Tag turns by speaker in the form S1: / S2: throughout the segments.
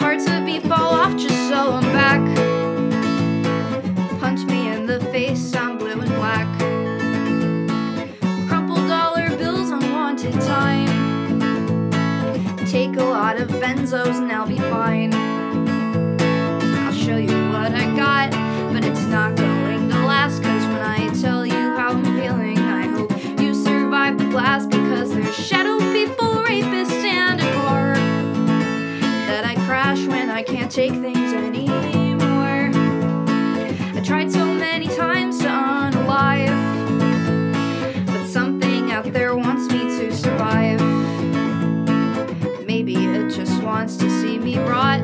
S1: parts of me fall off just so I'm back. Punch me in the face, I'm blue and black. Crumpled dollar bills, unwanted time. Take a lot of benzos and I'll be fine. I'll show you what I got, but it's not going to last. Cause when I tell you how I'm feeling, I hope you survive the blast. Because there's shadow people, rapists, and a car that I crash when I can't take things anymore. I tried so many times to unalive, but something out there wants me to survive. Maybe it just wants to see me rot.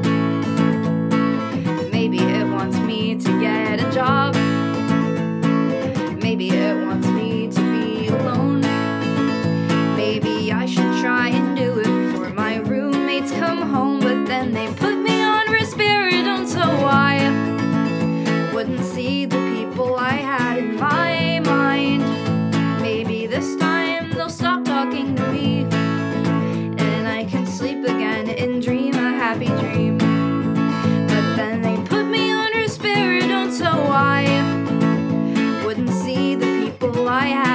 S1: Maybe it wants me to get a job. Maybe it wants me to be alone. Maybe I should try and do it before my roommates come home. But then they put me on risperidone, so I wouldn't see the people I had in my mind. Maybe this time they'll stop talking to me, and I can sleep again and dream a happy dream. But then they put me on risperidone, so I wouldn't see the people I had